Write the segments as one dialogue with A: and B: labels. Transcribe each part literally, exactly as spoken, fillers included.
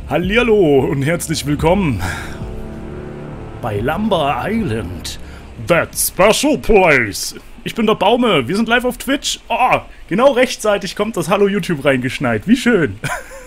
A: Hallihallo und herzlich willkommen bei Lumber Island, that special place. Ich bin der Baume, wir sind live auf Twitch. Oh, genau rechtzeitig kommt das Hallo YouTube reingeschneit, wie schön.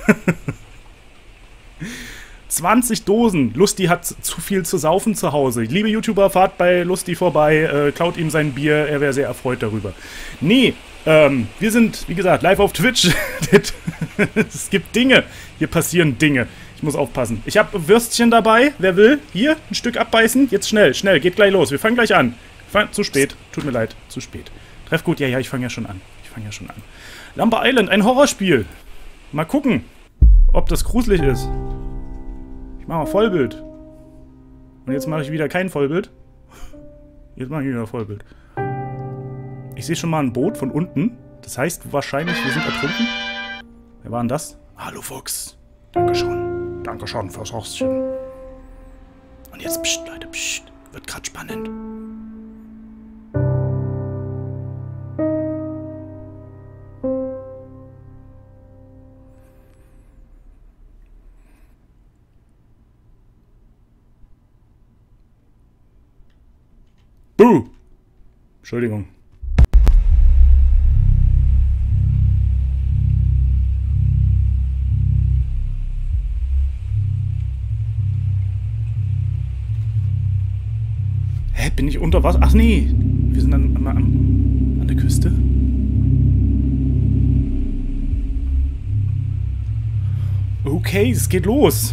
A: zwanzig Dosen, Lusti hat zu viel zu saufen zu Hause. Liebe YouTuber, fahrt bei Lusti vorbei, äh, klaut ihm sein Bier, er wäre sehr erfreut darüber. Nee, ähm, wir sind, wie gesagt, live auf Twitch. Es gibt Dinge, hier passieren Dinge. Ich muss aufpassen. Ich habe Würstchen dabei, wer will? Hier, ein Stück abbeißen, jetzt schnell, schnell, geht gleich los. Wir fangen gleich an. Fang, zu spät, tut mir leid, zu spät. Treff gut, ja, ja, ich fange ja schon an. Ich fange ja schon an. Lumber Island, ein Horrorspiel. Mal gucken, ob das gruselig ist. Ich mache mal Vollbild. Und jetzt mache ich wieder kein Vollbild. Jetzt mache ich wieder Vollbild. Ich sehe schon mal ein Boot von unten. Das heißt wahrscheinlich, wir sind ertrunken. Wer war denn das? Hallo Fuchs. Dankeschön. Dankeschön fürs Horstchen. Und jetzt, pst, Leute, pst. Wird gerade spannend. Buh! Entschuldigung. Hä, bin ich unter Wasser? Ach nee, wir sind an, an, an der Küste. Okay, es geht los.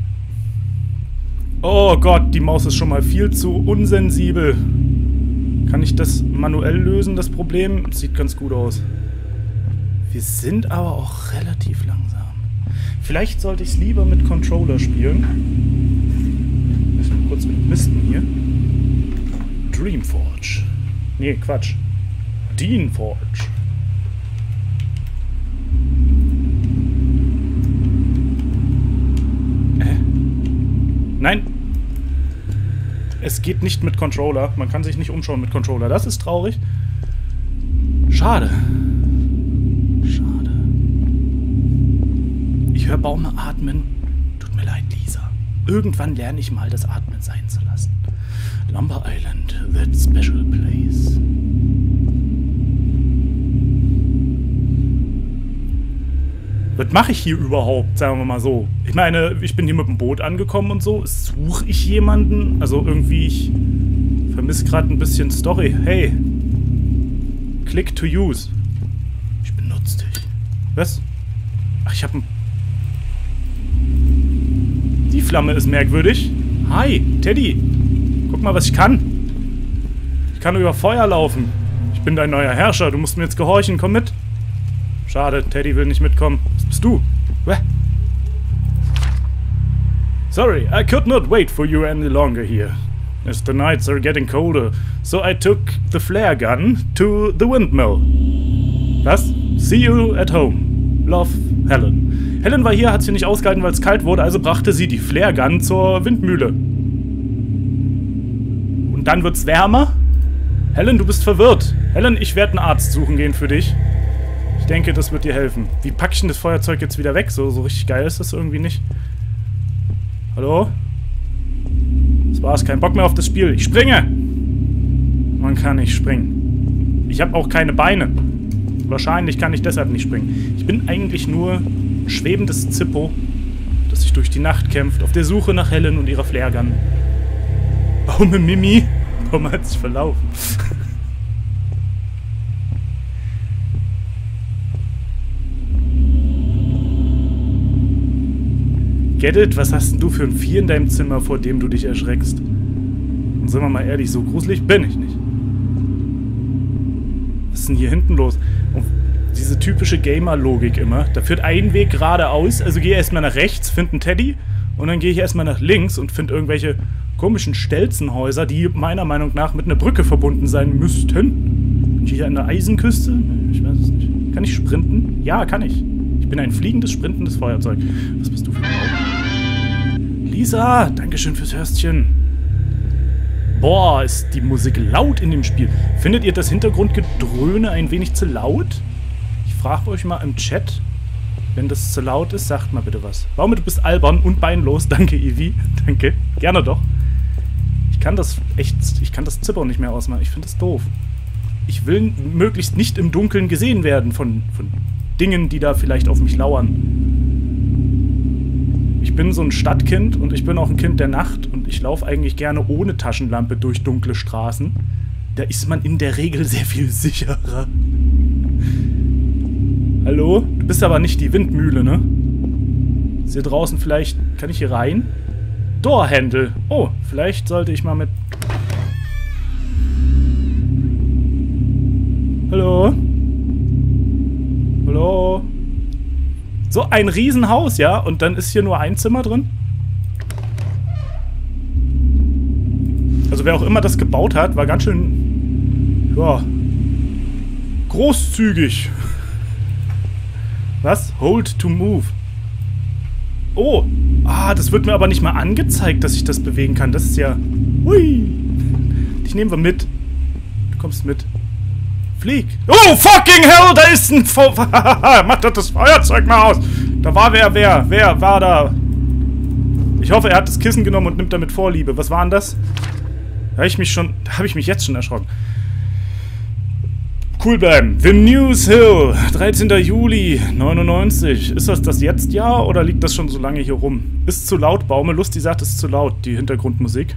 A: Oh Gott, die Maus ist schon mal viel zu unsensibel. Kann ich das manuell lösen, das Problem? Sieht ganz gut aus. Wir sind aber auch relativ langsam. Vielleicht sollte ich es lieber mit Controller spielen. Müssen wir kurz entmisten hier. Dreamforge. Nee, Quatsch. Deanforge. Äh? Nein. Es geht nicht mit Controller. Man kann sich nicht umschauen mit Controller. Das ist traurig. Schade. Schade. Ich höre Baume atmen. Tut mir leid, Lisa. Irgendwann lerne ich mal, das Atmen sein zu lassen. Lumber Island, that special place. Was mache ich hier überhaupt, sagen wir mal so? Ich meine, ich bin hier mit dem Boot angekommen und so. Suche ich jemanden? Also irgendwie, ich vermisse gerade ein bisschen Story. Hey. Click to use. Ich benutze dich. Was? Ach, ich habe ein... Die Flamme ist merkwürdig. Hi, Teddy. Guck mal, was ich kann. Ich kann über Feuer laufen. Ich bin dein neuer Herrscher. Du musst mir jetzt gehorchen. Komm mit. Schade, Teddy will nicht mitkommen. Was bist du? Bäh. Sorry, I could not wait for you any longer here. As the nights are getting colder, so I took the flare gun to the windmill. Was? See you at home. Love, Helen. Helen war hier, hat sie nicht ausgehalten, weil es kalt wurde, also brachte sie die Flare gun zur Windmühle. Und dann wird's wärmer? Helen, du bist verwirrt. Helen, ich werde einen Arzt suchen gehen für dich. Ich denke, das wird dir helfen. Wie packe ich denn das Feuerzeug jetzt wieder weg? So, so richtig geil ist das irgendwie nicht. Hallo? Das war's, kein Bock mehr auf das Spiel. Ich springe! Man kann nicht springen. Ich habe auch keine Beine. Wahrscheinlich kann ich deshalb nicht springen. Ich bin eigentlich nur ein schwebendes Zippo, das sich durch die Nacht kämpft, auf der Suche nach Helen und ihrer Flaregun. Baume Mimi? Baume hat sich verlaufen. Get it? Was hast denn du für ein Vieh in deinem Zimmer, vor dem du dich erschreckst? Und sind wir mal ehrlich, so gruselig bin ich nicht. Was ist denn hier hinten los? Und diese typische Gamer-Logik immer. Da führt ein Weg geradeaus, also gehe erstmal nach rechts, finde einen Teddy und dann gehe ich erstmal nach links und finde irgendwelche komischen Stelzenhäuser, die meiner Meinung nach mit einer Brücke verbunden sein müssten. Bin ich hier an der Eisenküste? Ich weiß es nicht. Kann ich sprinten? Ja, kann ich. Ich bin ein fliegendes, sprintendes Feuerzeug. Was bist du für ein Baum? Lisa, dankeschön fürs Hörstchen. Boah, ist die Musik laut in dem Spiel. Findet ihr das Hintergrundgedröhne ein wenig zu laut? Ich frage euch mal im Chat. Wenn das zu laut ist, sagt mal bitte was. Baume, du bist albern und beinlos. Danke, Ivi. Danke. Gerne doch. Ich kann das echt... Ich kann das Zippern nicht mehr ausmachen. Ich finde das doof. Ich will möglichst nicht im Dunkeln gesehen werden von, von Dingen, die da vielleicht auf mich lauern. Ich bin so ein Stadtkind und ich bin auch ein Kind der Nacht und ich laufe eigentlich gerne ohne Taschenlampe durch dunkle Straßen. Da ist man in der Regel sehr viel sicherer. Hallo? Du bist aber nicht die Windmühle, ne? Ist hier draußen vielleicht... Kann ich hier rein? Door-Handle. Oh, vielleicht sollte ich mal mit... Hallo? Hallo? So ein Riesenhaus, ja? Und dann ist hier nur ein Zimmer drin? Also wer auch immer das gebaut hat, war ganz schön... Ja... großzügig. Was? Hold to move. Oh. Ah, das wird mir aber nicht mal angezeigt, dass ich das bewegen kann. Das ist ja... Hui. Dich nehmen wir mit. Du kommst mit. Flieg. Oh, fucking hell, da ist ein... Vo Mach doch das Feuerzeug mal aus. Da war wer, wer, wer war da? Ich hoffe, er hat das Kissen genommen und nimmt damit Vorliebe. Was war denn das? Da habe ich mich schon... Da habe ich mich jetzt schon erschrocken. Cool bleiben. The News Hill, dreizehnter Juli neunundneunzig. Ist das das jetzt Jahr oder liegt das schon so lange hier rum? Ist zu laut, Baume. Lusti sagt, es ist zu laut, die Hintergrundmusik.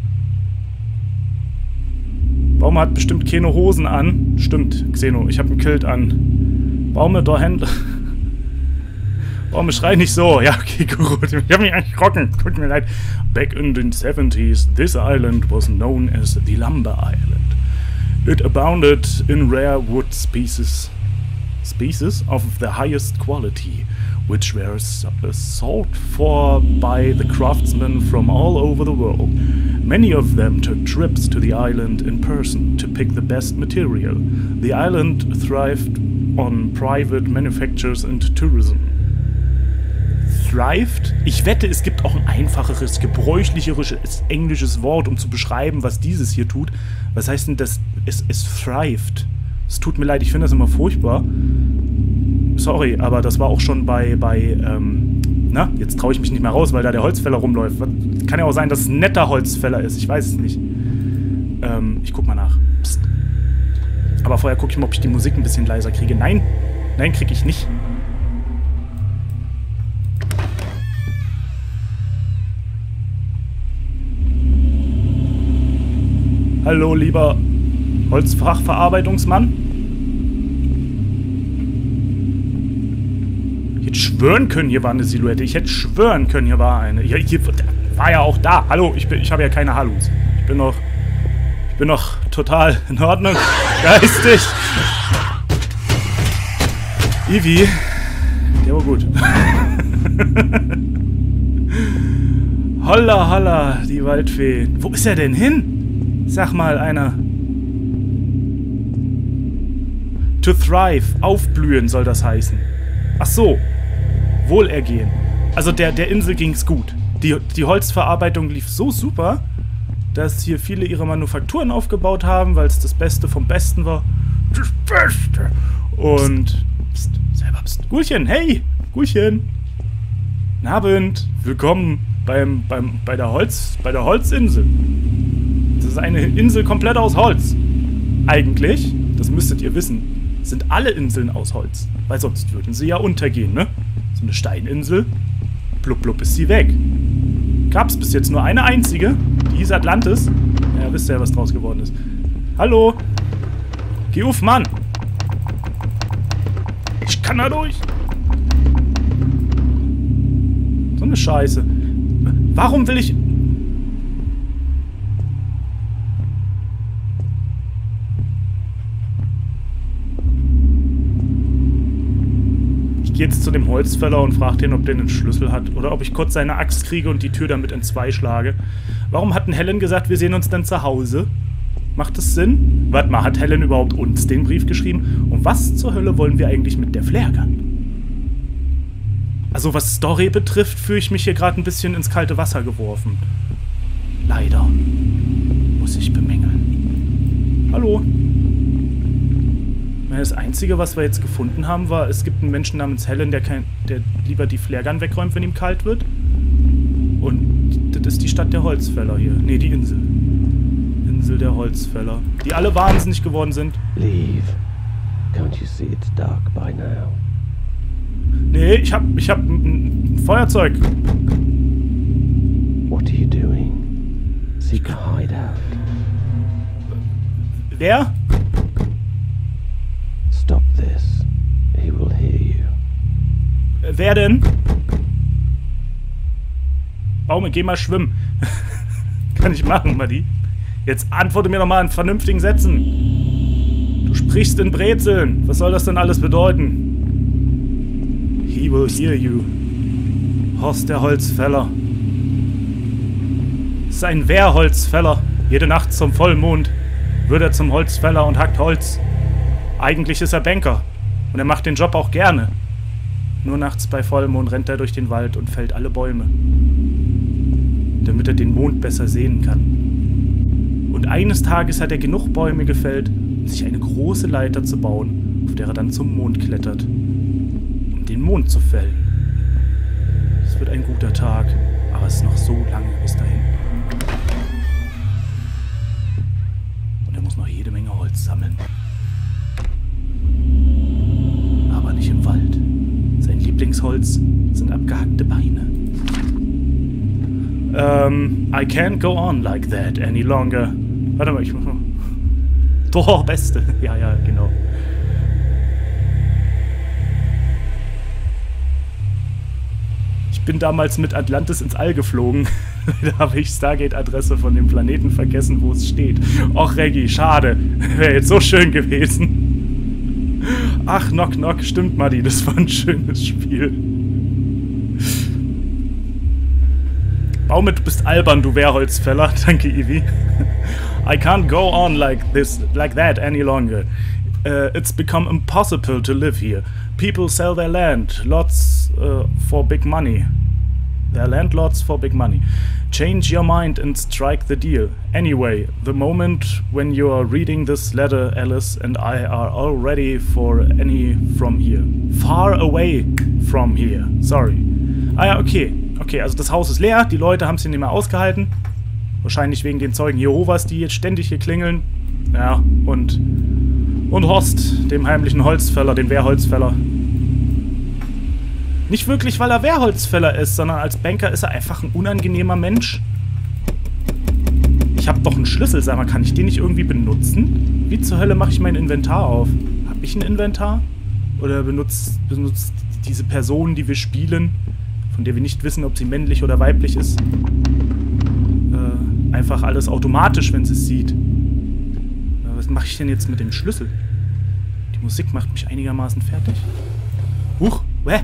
A: Baume hat bestimmt keine Hosen an. Stimmt, Xeno, ich habe ein Kilt an. Baume, da Hände. Baume, schrei nicht so. Ja, okay, gut. Ich habe mich eigentlich erschrocken. Tut mir leid. Back in the seventies, this island was known as the Lumber Island. It abounded in rare wood species, species of the highest quality, which were sought for by the craftsmen from all over the world. Many of them took trips to the island in person to pick the best material. The island thrived on private manufactures and tourism. Thrived? Ich wette, es gibt auch ein einfacheres, gebräuchlicheres englisches Wort, um zu beschreiben, was dieses hier tut. Was heißt denn das? Es, es thrived. Es tut mir leid, ich finde das immer furchtbar. Sorry, aber das war auch schon bei, bei, ähm, na, jetzt traue ich mich nicht mehr raus, weil da der Holzfäller rumläuft. Kann ja auch sein, dass es ein netter Holzfäller ist, ich weiß es nicht. Ähm, ich guck mal nach. Psst. Aber vorher gucke ich mal, ob ich die Musik ein bisschen leiser kriege. Nein, nein, kriege ich nicht. Hallo, lieber Holzfachverarbeitungsmann. Ich hätte schwören können, hier war eine Silhouette. Ich hätte schwören können, hier war eine. Hier, hier war ja auch da. Hallo, ich, bin, ich habe ja keine Hallus. Ich bin noch... Ich bin noch total in Ordnung. Geistig. Ivi. Der war gut. Holla, holla, die Waldfee. Wo ist er denn hin? Sag mal einer. To thrive, aufblühen soll das heißen. Ach so, Wohlergehen. Also der, der Insel ging's gut. Die, die Holzverarbeitung lief so super, dass hier viele ihre Manufakturen aufgebaut haben, weil es das Beste vom Besten war. Das Beste. Und pst, selber pst. Gulchen, hey, Gulchen. Guten Abend, willkommen beim, beim, bei der Holz, bei der Holzinsel. Das ist eine Insel komplett aus Holz. Eigentlich, das müsstet ihr wissen, sind alle Inseln aus Holz. Weil sonst würden sie ja untergehen, ne? So eine Steininsel, blub blub ist sie weg. Gab's bis jetzt nur eine einzige, die hieß Atlantis. Ja, wisst ihr ja, was draus geworden ist. Hallo? Geh auf, Mann! Ich kann da durch! So eine Scheiße. Warum will ich... Ich gehe jetzt zu dem Holzfäller und frage den, ob der einen Schlüssel hat. Oder ob ich kurz seine Axt kriege und die Tür damit in zwei schlage. Warum hat denn Helen gesagt, wir sehen uns dann zu Hause? Macht das Sinn? Warte mal, hat Helen überhaupt uns den Brief geschrieben? Und was zur Hölle wollen wir eigentlich mit der Flairgun? Also was Story betrifft, fühle ich mich hier gerade ein bisschen ins kalte Wasser geworfen. Leider. Muss ich bemängeln. Hallo? meine, das Einzige, was wir jetzt gefunden haben, war, es gibt einen Menschen namens Helen, der, kein, der lieber die Flaregun wegräumt, wenn ihm kalt wird. Und das ist die Stadt der Holzfäller hier. Ne, die Insel. Insel der Holzfäller. Die alle wahnsinnig geworden sind.
B: Leave. Can't you see it's dark by now?
A: Nee, ich hab, ich hab ein, ein Feuerzeug.
B: What are you doing? Seek a hideout.
A: Wer?
B: Stop this. He will hear you.
A: Wer denn? Baume, geh mal schwimmen. Kann ich machen, Madi. Jetzt antworte mir doch mal in vernünftigen Sätzen. Du sprichst in Brezeln. Was soll das denn alles bedeuten? He will hear you. Horst der Holzfäller. Ist ein Wehrholzfäller. Jede Nacht zum Vollmond wird er zum Holzfäller und hackt Holz. Eigentlich ist er Banker. Und er macht den Job auch gerne. Nur nachts bei Vollmond rennt er durch den Wald und fällt alle Bäume. Damit er den Mond besser sehen kann. Und eines Tages hat er genug Bäume gefällt, um sich eine große Leiter zu bauen, auf der er dann zum Mond klettert. Um den Mond zu fällen. Es wird ein guter Tag, aber es ist noch so lange bis dahin. Und er muss noch jede Menge Holz sammeln. Aber nicht im Wald. Sein Lieblingsholz sind abgehackte Beine. Ähm, I can't go on like that any longer. Warte mal, ich muss mal... Doch, Beste. Ja, ja, genau. Ich bin damals mit Atlantis ins All geflogen. Da habe ich Stargate-Adresse von dem Planeten vergessen, wo es steht. Och, Reggie, schade. Wäre jetzt so schön gewesen. Ach, Knock Knock, stimmt, Madi, das war ein schönes Spiel. Baume, du bist albern, du Wehrholzfäller. Danke, Ivy. I can't go on like this, like that any longer. Uh, it's become impossible to live here. People sell their land, lots uh, for big money. Their landlords for big money. Change your mind and strike the deal. Anyway, the moment when you are reading this letter, Alice and I are all ready for any from here. Far away from here. Sorry. Ah ja, okay. Okay, also das Haus ist leer, die Leute haben es hier nicht mehr ausgehalten. Wahrscheinlich wegen den Zeugen Jehovas, die jetzt ständig hier klingeln. Ja, und... Und Horst, dem heimlichen Holzfäller, dem Wehrholzfäller. Nicht wirklich, weil er Wehrholzfäller ist, sondern als Banker ist er einfach ein unangenehmer Mensch. Ich habe doch einen Schlüssel, sag mal, kann ich den nicht irgendwie benutzen? Wie zur Hölle mache ich mein Inventar auf? Habe ich ein Inventar? Oder benutzt, benutzt diese Person, die wir spielen, von der wir nicht wissen, ob sie männlich oder weiblich ist, äh, einfach alles automatisch, wenn sie es sieht. Äh, was mache ich denn jetzt mit dem Schlüssel? Die Musik macht mich einigermaßen fertig. Huch, hä?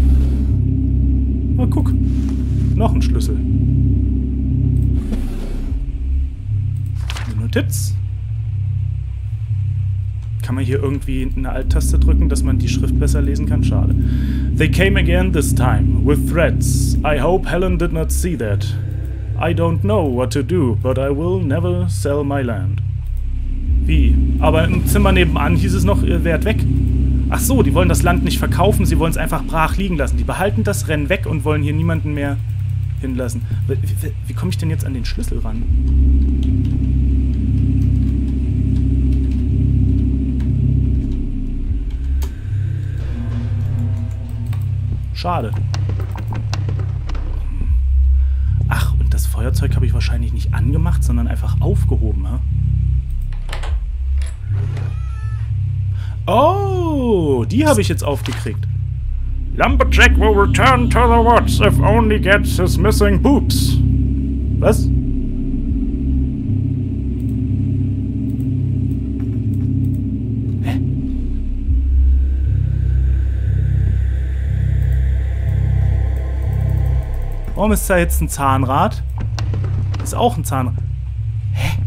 A: Oh, guck. Noch ein Schlüssel. Eine Notiz. Kann man hier irgendwie eine Alt-Taste drücken, dass man die Schrift besser lesen kann? Schade. They came again this time, with threats. I hope Helen did not see that. I don't know what to do, but I will never sell my land. Wie? Aber im Zimmer nebenan hieß es noch, ihr wärt weg. Ach so, die wollen das Land nicht verkaufen, sie wollen es einfach brach liegen lassen. Die behalten das Rennen weg und wollen hier niemanden mehr hinlassen. Wie, wie, wie komme ich denn jetzt an den Schlüssel ran? Schade. Ach, und das Feuerzeug habe ich wahrscheinlich nicht angemacht, sondern einfach aufgehoben, ha? Oh, die habe ich jetzt aufgekriegt. Lumberjack will return to the woods if only gets his missing boobs. Was? Hä? Warum ist da jetzt ein Zahnrad? Ist auch ein Zahnrad. Hä?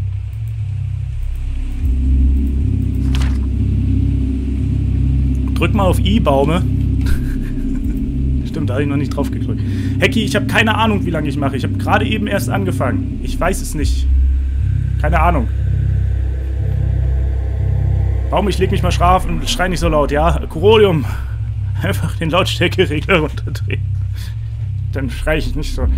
A: Drück mal auf I, Baume. Stimmt, da habe ich noch nicht drauf gedrückt. Hecki, ich habe keine Ahnung, wie lange ich mache. Ich habe gerade eben erst angefangen. Ich weiß es nicht. Keine Ahnung. Baum, ich leg mich mal scharf und schrei nicht so laut, ja? Corolium. Einfach den Lautstärkeregler runterdrehen. Dann schrei ich nicht so.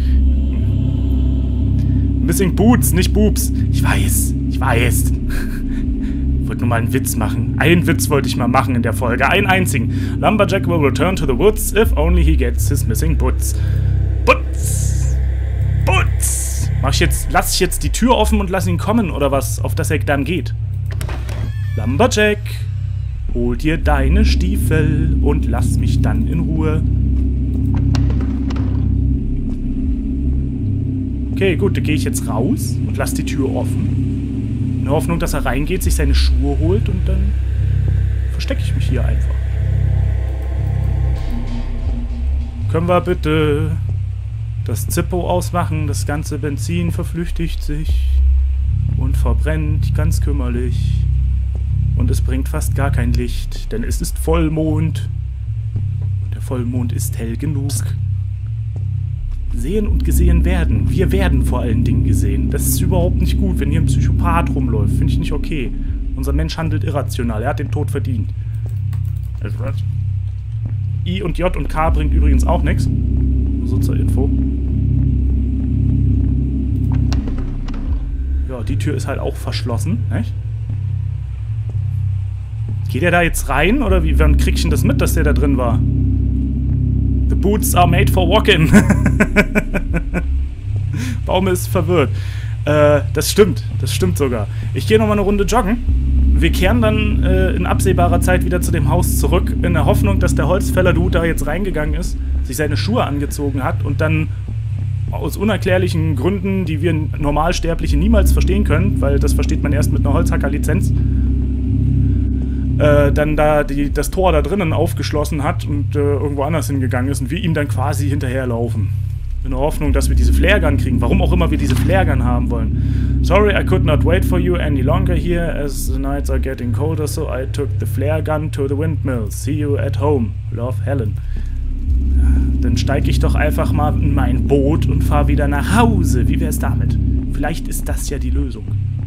A: Missing Boots, nicht Boobs. Ich weiß, ich weiß. Ich wollte nur mal einen Witz machen. Einen Witz wollte ich mal machen in der Folge. Einen einzigen. Lumberjack will return to the woods if only he gets his missing boots. Boots! Boots! Mach ich jetzt, lass ich jetzt die Tür offen und lass ihn kommen, oder was? Auf das er dann geht. Lumberjack, hol dir deine Stiefel und lass mich dann in Ruhe. Okay, gut, dann gehe ich jetzt raus und lass die Tür offen. In der Hoffnung, dass er reingeht, sich seine Schuhe holt und dann verstecke ich mich hier einfach. Können wir bitte das Zippo ausmachen? Das ganze Benzin verflüchtigt sich und verbrennt ganz kümmerlich. Und es bringt fast gar kein Licht, denn es ist Vollmond. Und der Vollmond ist hell genug. Sehen und gesehen werden. Wir werden vor allen Dingen gesehen. Das ist überhaupt nicht gut, wenn hier ein Psychopath rumläuft. Finde ich nicht okay. Unser Mensch handelt irrational. Er hat den Tod verdient. I und J und K bringt übrigens auch nichts. So zur Info. Ja, die Tür ist halt auch verschlossen, nicht? Geht der da jetzt rein? Oder wie, wann krieg ich denn das mit, dass der da drin war? The boots are made for walking. Baum ist verwirrt. Äh, das stimmt. Das stimmt sogar. Ich gehe nochmal eine Runde joggen. Wir kehren dann äh, in absehbarer Zeit wieder zu dem Haus zurück, in der Hoffnung, dass der Holzfäller-Dude da jetzt reingegangen ist, sich seine Schuhe angezogen hat und dann aus unerklärlichen Gründen, die wir Normalsterbliche niemals verstehen können, weil das versteht man erst mit einer Holzhacker-Lizenz, Äh, dann da die, das Tor da drinnen aufgeschlossen hat und äh, irgendwo anders hingegangen ist und wir ihm dann quasi hinterherlaufen. In der Hoffnung, dass wir diese Flaregun kriegen. Warum auch immer wir diese Flaregun haben wollen. Sorry, I could not wait for you any longer here as the nights are getting colder, so I took the flaregun to the windmill. See you at home. Love, Helen. Dann steige ich doch einfach mal in mein Boot und fahre wieder nach Hause. Wie wär's damit? Vielleicht ist das ja die Lösung.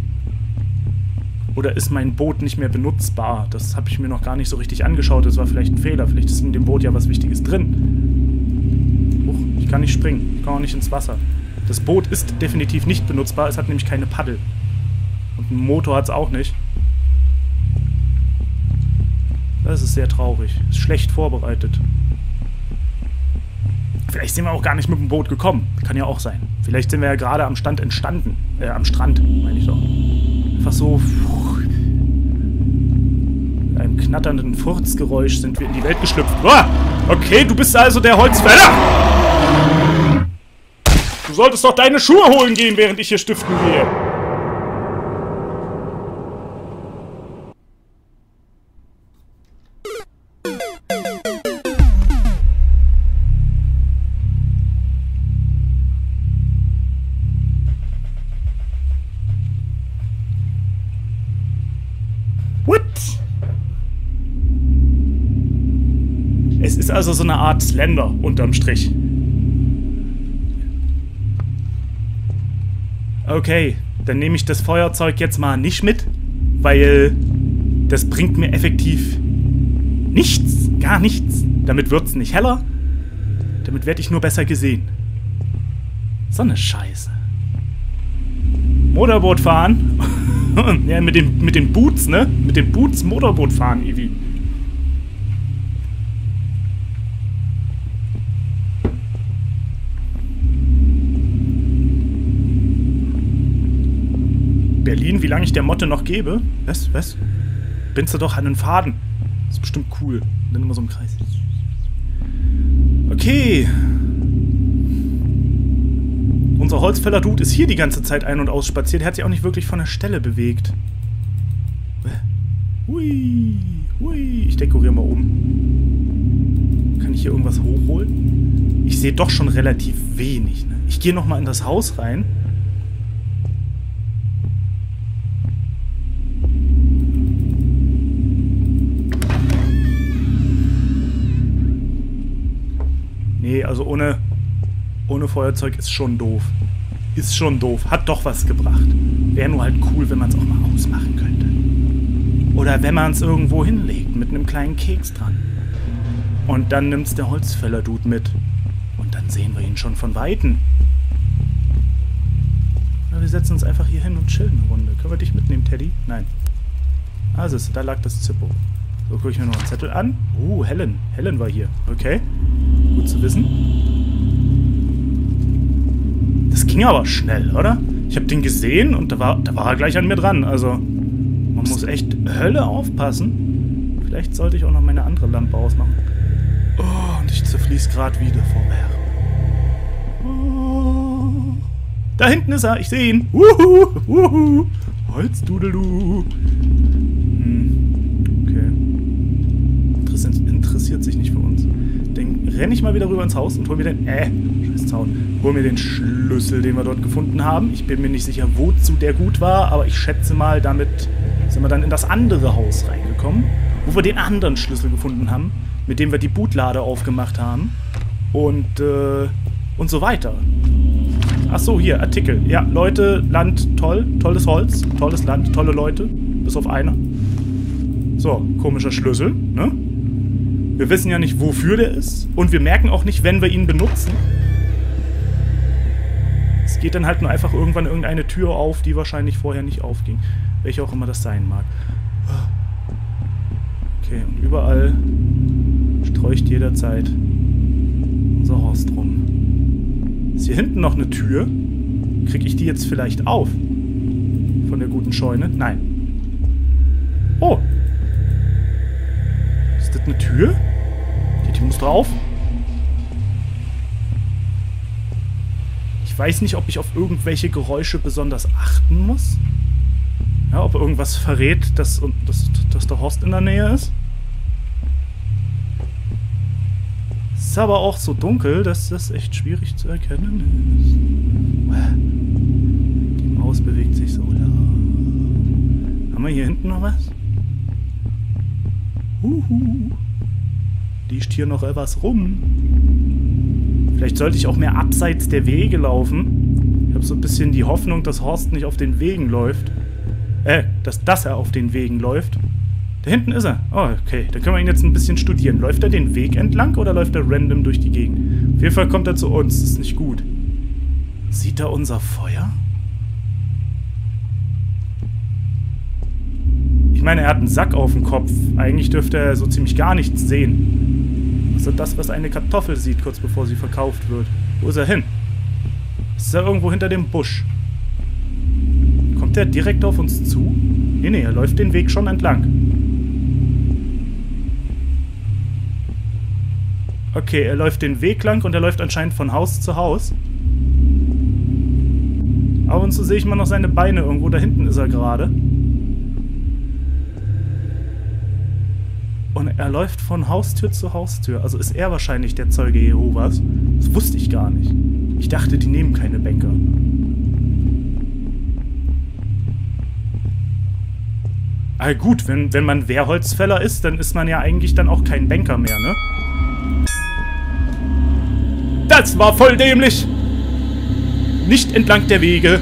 A: Oder ist mein Boot nicht mehr benutzbar? Das habe ich mir noch gar nicht so richtig angeschaut. Das war vielleicht ein Fehler. Vielleicht ist in dem Boot ja was Wichtiges drin. Huch, ich kann nicht springen. Ich kann auch nicht ins Wasser. Das Boot ist definitiv nicht benutzbar. Es hat nämlich keine Paddel. Und einen Motor hat es auch nicht. Das ist sehr traurig. Ist schlecht vorbereitet. Vielleicht sind wir auch gar nicht mit dem Boot gekommen. Kann ja auch sein. Vielleicht sind wir ja gerade am Stand entstanden. Äh, am Strand, meine ich doch. Einfach so... Mit einem knatternden Furzgeräusch sind wir in die Welt geschlüpft. Oh, okay, du bist also der Holzfäller! Du solltest doch deine Schuhe holen gehen, während ich hier stiften gehe. Es ist also so eine Art Slender, unterm Strich. Okay, dann nehme ich das Feuerzeug jetzt mal nicht mit, weil das bringt mir effektiv nichts, gar nichts. Damit wird es nicht heller, damit werde ich nur besser gesehen. So eine Scheiße. Motorboot fahren. Ja, mit den, mit den Boots, ne? Mit den Boots Motorboot fahren, Ivi. Berlin, wie lange ich der Motte noch gebe? Was? Was? Bindst du doch an den Faden. Das ist bestimmt cool. Und dann immer so im Kreis. Okay. Unser Holzfäller-Dude ist hier die ganze Zeit ein- und ausspaziert. Er hat sich auch nicht wirklich von der Stelle bewegt. Hui. Hui. Ich dekoriere mal um. Kann ich hier irgendwas hochholen? Ich sehe doch schon relativ wenig. Ne? Ich gehe nochmal in das Haus rein. Nee, also ohne, ohne Feuerzeug ist schon doof. Ist schon doof. Hat doch was gebracht. Wäre nur halt cool, wenn man es auch mal ausmachen könnte. Oder wenn man es irgendwo hinlegt, mit einem kleinen Keks dran. Und dann nimmt's der Holzfäller-Dude mit. Und dann sehen wir ihn schon von Weitem. Oder wir setzen uns einfach hier hin und chillen eine Runde. Können wir dich mitnehmen, Teddy? Nein. Also, da lag das Zippo. So, gucke ich mir noch einen Zettel an. Oh, Helen. Helen war hier. Okay. Gut zu wissen. Das ging aber schnell, oder? Ich habe den gesehen und da war, da war er gleich an mir dran. Also, man muss echt Hölle aufpassen. Vielleicht sollte ich auch noch meine andere Lampe ausmachen. Oh, und ich zerfließ gerade wieder vor Wärme. Oh. Da hinten ist er. Ich sehe ihn. Wuhu, wuhu. Holzdudelu. Interessiert sich nicht für uns. Dann renne ich mal wieder rüber ins Haus und hol mir den... Äh, scheiß Zaun. Hol mir den Schlüssel, den wir dort gefunden haben. Ich bin mir nicht sicher, wozu der gut war, aber ich schätze mal, damit sind wir dann in das andere Haus reingekommen, wo wir den anderen Schlüssel gefunden haben, mit dem wir die Bootlade aufgemacht haben. Und, äh, und so weiter. Ach so, hier, Artikel. Ja, Leute, Land, toll. Tolles Holz, tolles Land, tolle Leute. Bis auf einer. So, komischer Schlüssel, ne? Wir wissen ja nicht, wofür der ist. Und wir merken auch nicht, wenn wir ihn benutzen. Es geht dann halt nur einfach irgendwann irgendeine Tür auf, die wahrscheinlich vorher nicht aufging. Welche auch immer das sein mag. Okay, und überall streucht jederzeit unser Horst rum. Ist hier hinten noch eine Tür? Kriege ich die jetzt vielleicht auf? Von der guten Scheune? Nein. Oh! Ist das eine Tür? Die muss drauf. Ich weiß nicht, ob ich auf irgendwelche Geräusche besonders achten muss. Ja, ob irgendwas verrät, dass, dass, dass der Horst in der Nähe ist. Es ist aber auch so dunkel, dass das echt schwierig zu erkennen ist. Die Maus bewegt sich so langsam. Haben wir hier hinten noch was? Huhu. Liegt hier noch etwas rum? Vielleicht sollte ich auch mehr abseits der Wege laufen. Ich habe so ein bisschen die Hoffnung, dass Horst nicht auf den Wegen läuft. Äh, dass, dass er auf den Wegen läuft. Da hinten ist er. Oh, okay. Dann können wir ihn jetzt ein bisschen studieren. Läuft er den Weg entlang oder läuft er random durch die Gegend? Auf jeden Fall kommt er zu uns. Das ist nicht gut. Sieht er unser Feuer? Ich meine, er hat einen Sack auf dem Kopf. Eigentlich dürfte er so ziemlich gar nichts sehen. Was ist das, was eine Kartoffel sieht, kurz bevor sie verkauft wird? Wo ist er hin? Ist er irgendwo hinter dem Busch? Kommt er direkt auf uns zu? Nee, nee, er läuft den Weg schon entlang. Okay, er läuft den Weg lang und er läuft anscheinend von Haus zu Haus. Ab und zu sehe ich mal noch seine Beine. Irgendwo da hinten ist er gerade. Und er läuft von Haustür zu Haustür. Also ist er wahrscheinlich der Zeuge Jehovas. Das wusste ich gar nicht. Ich dachte, die nehmen keine Banker. Ah gut, wenn, wenn man Wehrholzfäller ist, dann ist man ja eigentlich dann auch kein Banker mehr, ne? Das war voll dämlich! Nicht entlang der Wege.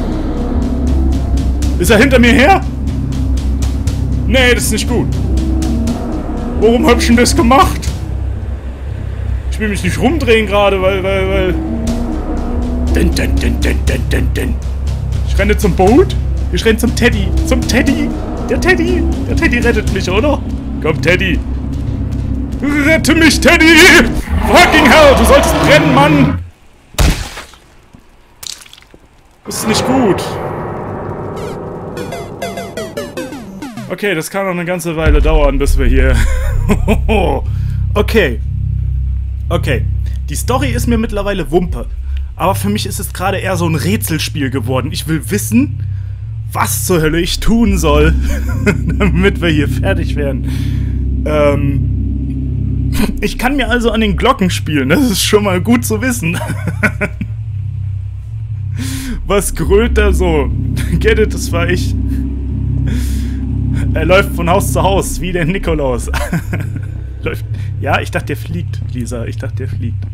A: Ist er hinter mir her? Nee, das ist nicht gut. Warum hab ich denn das gemacht? Ich will mich nicht rumdrehen gerade, weil, weil, weil... Din, din, din, din, din, din, din. Ich renne zum Boot. Ich renne zum Teddy. Zum Teddy. Der Teddy. Der Teddy rettet mich, oder? Komm, Teddy. Rette mich, Teddy! Fucking hell, du sollst brennen, Mann! Das ist nicht gut. Okay, das kann noch eine ganze Weile dauern, bis wir hier... Okay. Okay. Die Story ist mir mittlerweile Wumpe. Aber für mich ist es gerade eher so ein Rätselspiel geworden. Ich will wissen, was zur Hölle ich tun soll, damit wir hier fertig werden. Ähm... Ich kann mir also an den Glocken spielen. Das ist schon mal gut zu wissen. Was grölt da so? Get it, das war ich. Er läuft von Haus zu Haus, wie der Nikolaus. Läuft. Ja, ich dachte, der fliegt, Lisa. Ich dachte, der fliegt.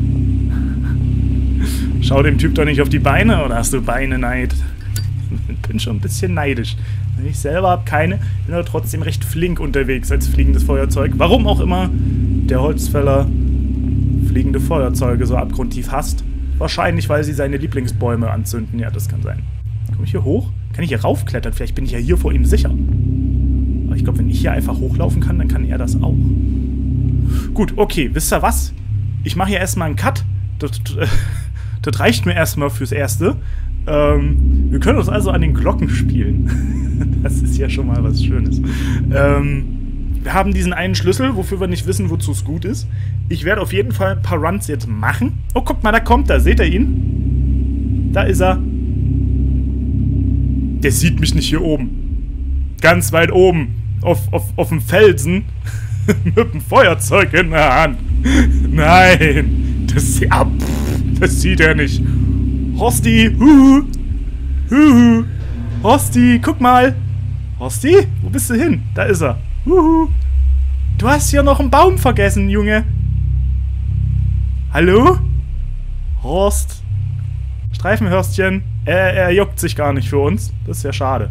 A: Schau dem Typ doch nicht auf die Beine, oder hast du Beine-Neid? bin schon ein bisschen neidisch. Ich selber habe keine, bin aber trotzdem recht flink unterwegs als fliegendes Feuerzeug. Warum auch immer der Holzfäller fliegende Feuerzeuge so abgrundtief hasst. Wahrscheinlich, weil sie seine Lieblingsbäume anzünden. Ja, das kann sein. Komme ich hier hoch? Kann ich hier raufklettern? Vielleicht bin ich ja hier vor ihm sicher. Aber ich glaube, wenn ich hier einfach hochlaufen kann, dann kann er das auch. Gut, okay. Wisst ihr was? Ich mache hier erstmal einen Cut. Das, das reicht mir erstmal fürs Erste. Ähm, wir können uns also an den Glocken spielen. Das ist ja schon mal was Schönes. Ähm, wir haben diesen einen Schlüssel, wofür wir nicht wissen, wozu es gut ist. Ich werde auf jeden Fall ein paar Runs jetzt machen. Oh, guck mal, da kommt er. Seht ihr ihn? Da ist er. Der sieht mich nicht hier oben. Ganz weit oben. Auf, auf, auf dem Felsen. Mit dem Feuerzeug in der Hand. Nein. Das, ah, pff, das sieht er nicht. Horsti. Huhu. Huhu. Horsti, guck mal. Horsti, wo bist du hin? Da ist er. Huhu. Du hast hier noch einen Baum vergessen, Junge. Hallo? Horst. Streifenhörstchen. Er, er juckt sich gar nicht für uns. Das ist ja schade.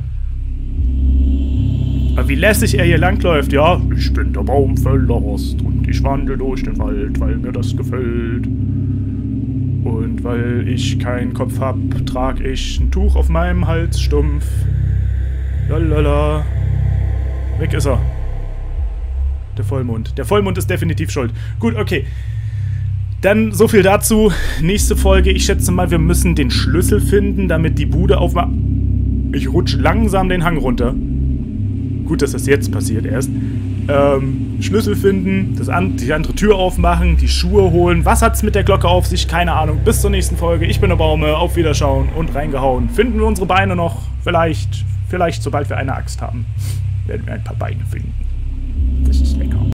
A: Aber wie lässig er hier langläuft, ja. Ich bin der Baumfäller Horst und ich wandle durch den Wald, weil mir das gefällt. Und weil ich keinen Kopf hab, trag ich ein Tuch auf meinem Hals stumpf. Lalala. Weg ist er. Der Vollmond. Der Vollmond ist definitiv schuld. Gut, okay. Dann so viel dazu. Nächste Folge. Ich schätze mal, wir müssen den Schlüssel finden, damit die Bude aufmacht. Ich rutsche langsam den Hang runter. Gut, dass das jetzt passiert erst. Ähm, Schlüssel finden, das an, die andere Tür aufmachen, die Schuhe holen. Was hat's mit der Glocke auf sich? Keine Ahnung. Bis zur nächsten Folge. Ich bin der Baume. Auf Wiederschauen und reingehauen. Finden wir unsere Beine noch? Vielleicht, vielleicht, sobald wir eine Axt haben, werden wir ein paar Beine finden. Das ist lecker.